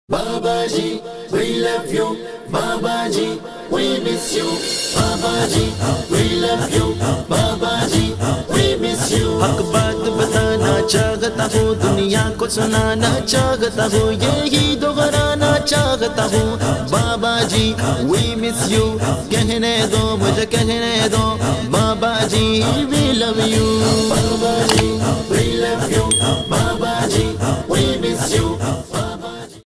Babaji, we love you. Babaji, we miss you. Babaji, we love you. Babaji, we miss you. हक बात बताना चाहता हूँ, दुनिया को सुनाना चाहता हूँ, यही दोहराना चाहता हूँ। बाबाजी, we miss you. कहने दो मुझे कहने दो, बाबाजी, we love you.